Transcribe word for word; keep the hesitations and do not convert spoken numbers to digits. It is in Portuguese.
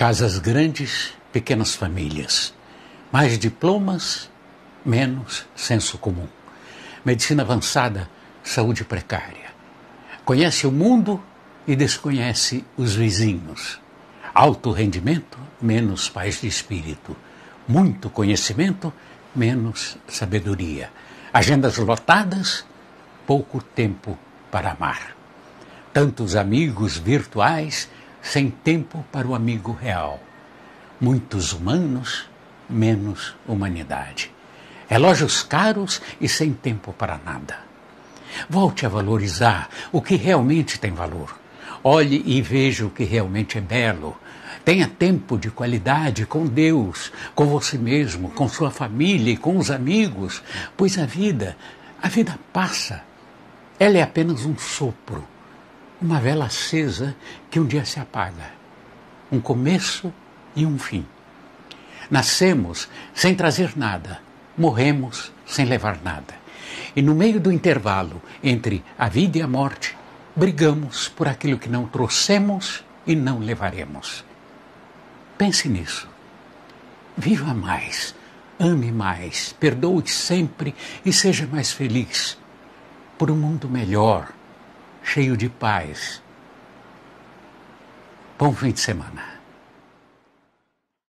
Casas grandes, pequenas famílias. Mais diplomas, menos senso comum. Medicina avançada, saúde precária. Conhece o mundo e desconhece os vizinhos. Alto rendimento, menos paz de espírito. Muito conhecimento, menos sabedoria. Agendas lotadas, pouco tempo para amar. Tantos amigos virtuais, sem tempo para o amigo real. Muitos humanos, menos humanidade. Relógios caros e sem tempo para nada. Volte a valorizar o que realmente tem valor. Olhe e veja o que realmente é belo. Tenha tempo de qualidade com Deus, com você mesmo, com sua família e com os amigos, pois a vida, a vida passa. Ela é apenas um sopro, uma vela acesa que um dia se apaga. Um começo e um fim. Nascemos sem trazer nada, morremos sem levar nada. E no meio do intervalo entre a vida e a morte, brigamos por aquilo que não trouxemos e não levaremos. Pense nisso. Viva mais, ame mais, perdoe sempre e seja mais feliz. Por um mundo melhor, cheio de paz. Bom fim de semana.